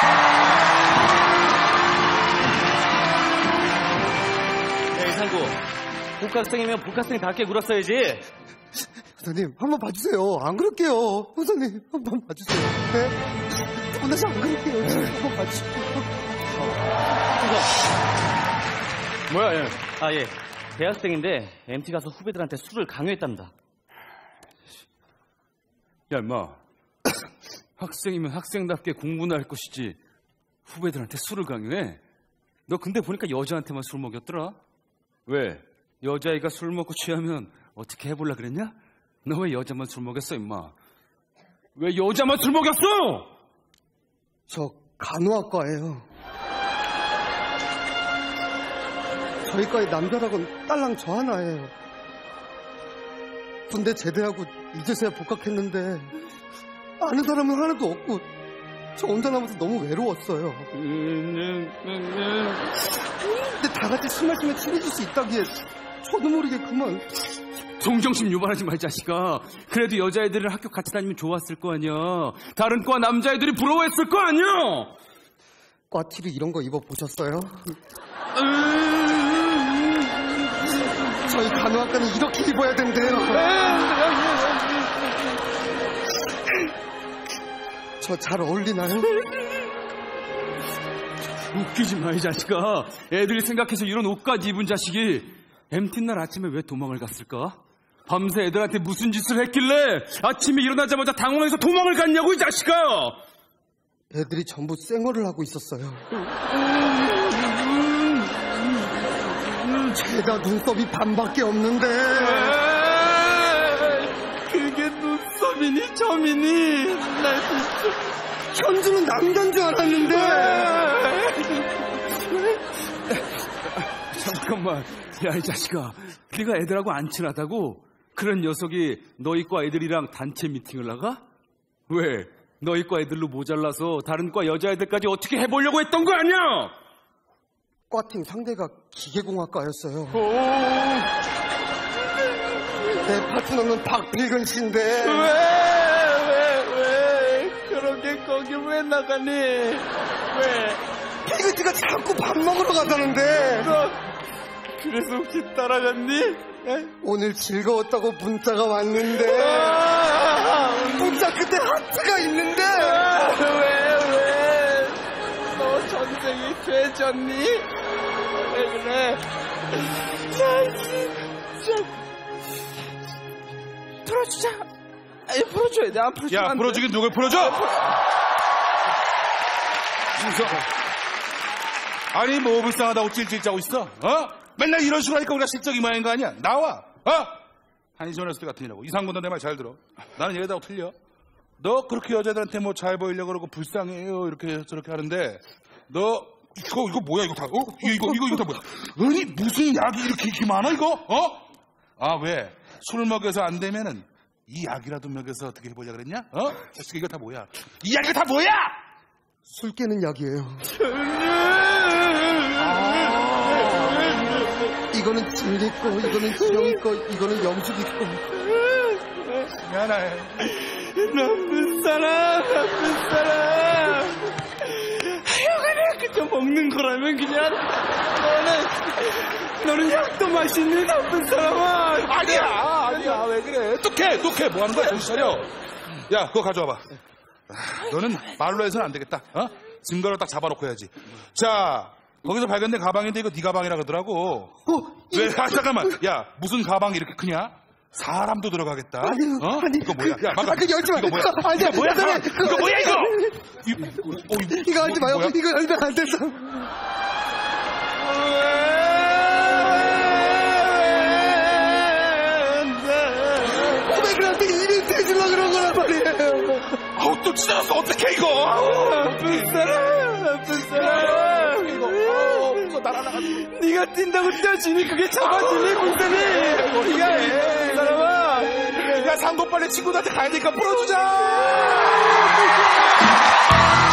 야, 이상구. 복학생이면 복학생답게 굴었어야지. 선생님, 한번 봐주세요. 안 그럴게요. 선생님, 한번 봐주세요. 네? 다시 안 그럴게요. 한번 봐주세요. 뭐야, 얘? 아, 예. 대학생인데 MT 가서 후배들한테 술을 강요했답니다. 야, 임마. 학생이면 학생답게 공부나 할 것이지 후배들한테 술을 강요해? 너 근데 보니까 여자한테만 술 먹였더라? 왜? 여자애가 술 먹고 취하면 어떻게 해볼라 그랬냐? 너 왜 여자만 술 먹였어, 임마? 왜 여자만 술 먹였어? 저 간호학과예요. 저희 과의 남자락은 딸랑 저 하나예요. 군대 제대하고 이제서야 복학했는데 아는 사람은 하나도 없고 저 혼자 남아서 너무 외로웠어요. 근데 다 같이 술 마시면 친해질 수 있다기에 저도 모르게 그만. 동정심 유발하지 마, 이 자식아. 그래도 여자애들은 학교 같이 다니면 좋았을 거 아니야. 다른 과 남자애들이 부러워했을 거 아니야. 과 티를 이런 거 입어보셨어요? 저희 간호학과는 이렇게 입어야 된대요. 저 잘 어울리나요? 웃기지 마, 이 자식아. 애들이 생각해서 이런 옷까지 입은 자식이 MT날 아침에 왜 도망을 갔을까? 밤새 애들한테 무슨 짓을 했길래 아침에 일어나자마자 당황해서 도망을 갔냐고, 이 자식아. 애들이 전부 쌩얼을 하고 있었어요. 죄다 눈썹이 반밖에 없는데. 그게 눈썹이니 점이니? 나 진짜 현주는 남자인 줄 알았는데. 잠깐만. 야, 이 자식아. 네가 애들하고 안 친하다고? 그런 녀석이 너희 과 애들이랑 단체 미팅을 나가? 왜? 너희 과 애들로 모자라서 다른 과 여자애들까지 어떻게 해보려고 했던 거 아니야? 과팀 상대가 기계공학과였어요. 내 파트너는 박필근 씨인데. 왜? 그렇게 거기 왜 나가니? 왜? 필근 씨가 자꾸 밥 먹으러 가자는데. 그래서 혹시 따라갔니? 오늘 즐거웠다고 문자가 왔는데. 문자 끝에 하트가 있는데. 왜? 너 전생이 죄졌니? 왜 그래? 나 진짜 풀어주자. 아니, 풀어줘야 돼. 안 풀어주면 야, 풀어주긴 누굴 풀어줘? 진짜. 아니, 뭐 불쌍하다고 찔찔 짜고 있어? 맨날 이런 식으로 하니까 우리가 실적 이만한 거 아니야? 나와! 한의전에서 때 같은 이라고. 이상군도 내 말 잘 들어. 나는 얘기하고 틀려. 너 그렇게 여자들한테 뭐 잘 보이려고 그러고 불쌍해요 이렇게 저렇게 하는데 너 이거 뭐야 이거 다 이거 다 뭐야? 아니 무슨 약이 이렇게 많아 이거? 아 왜? 술 먹여서 안 되면은 이 약이라도 먹여서 어떻게 해보자 그랬냐? 자식 이거 다 뭐야? 이 약이 다 뭐야? 술 깨는 약이에요. 이거는 진리 거, 이거는 지영이 거, 이거는 영숙이 거. 미안해. 나쁜 사람. 하여간에 그저 먹는 거라면 그냥 너는 약도 맛있는 나쁜 사람아. 아니야 왜 그래? 똑해 뭐 하는 거야? 정신 차려. 야 그거 가져와봐. 너는 말로 해서는 안 되겠다. 증거를 딱 잡아놓고 해야지. 자 거기서 발견된 가방인데 이거 네 가방이라 그러더라고. 왜? 잠깐만. 야 무슨 가방이 이렇게 크냐? 사람도 들어가겠다. 아니, 이거 뭐야? 야, 막아. 열지 마. 이거 뭐야? 아니야, 뭐야? 이거 뭐야, 이거? 이거 하지 마요. 뭐야? 이거 열면 안 된다. 후배들한테 일을 대주려고 그런 거란 말이에요. 아우, 또 찢어졌어. 어떡해, 이거? 나쁜 사람. 이거 날아나가지. 네가 뛴다고 뛰어지니 그게 잡아주니 문세니. 네가 해. 사람아. 야, 상도 빨리 친구들한테 가야 되니까 풀어주자.